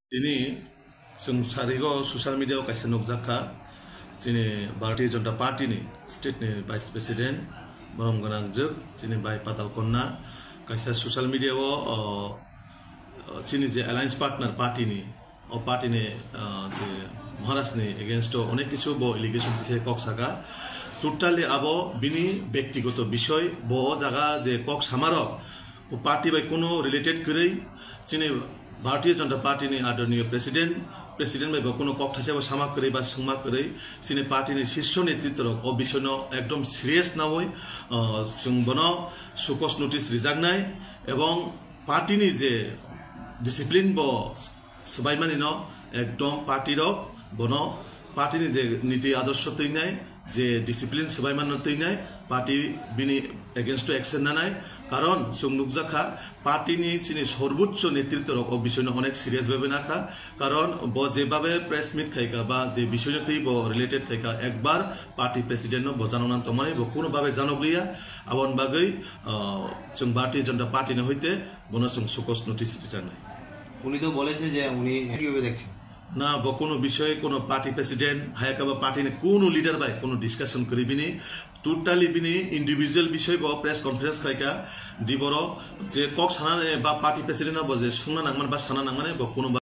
Ini sarigo social media kaisa nukjaka chini Bharatiya Janata Party ni state ni vice president borom ganang juk chini bai patal konna kaisa social media o chini je alliance partner party ni o party ni je Maharashtra ni against onek kichu bo allegation dise kok saka totally abo bini ব্যক্তিগত বিষয় bo jaga je kok samarok o party bai kono related korei chini Bharatiya Janata Party ni adorniyo president bai kono kok thase bo sama korei ba sungma korei chini party ni shirsh netritwrok o bishono ekdom serious na hoi sungbono sukos notice rejagnai ebong party ni je discipline bo subaimani no ekdom party rok bono party ni je niti adorsho teinai যে discipline সবাই মানতেই নাই party বিনি against action না নাই কারণ সংনুকজাখা party নি সিনি সর্বোচ্চ নেতৃত্বর বিষয় অনেক সিরিয়াস ভাবে নাখা কারণ ব যেভাবে প্রেস মিট খাইকা বা যে বিষয়তেই ব রিলেটেড খাইকা একবার পার্টি প্রেসিডেন্ট ব জানানান তমাই ব কোনো ভাবে জানগলিয়া আবন বাগৈ जों ভারতীয় জনতা পার্টি না হইতে বনো जों সুকস নোটিস জানাই উনি তো বলেছে যে উনি কিভাবে দেখছেন না বা কোনো বিষয়ে কোনো পার্টি প্রেসিডেন্ট হায়াকা বা পার্টি কোনো লিডার বাই কোনো ডিসকাশন করিবিনি টোটালি বিনি ইন্ডিভিজুয়াল বিষয় বা প্রেস কনফারেন্স খাইকা দিবর যে কক সানা বা পার্টি প্রেসিডেন্ট বা যে শুনা নাংমান বা সানা নাংমানে বা কোনো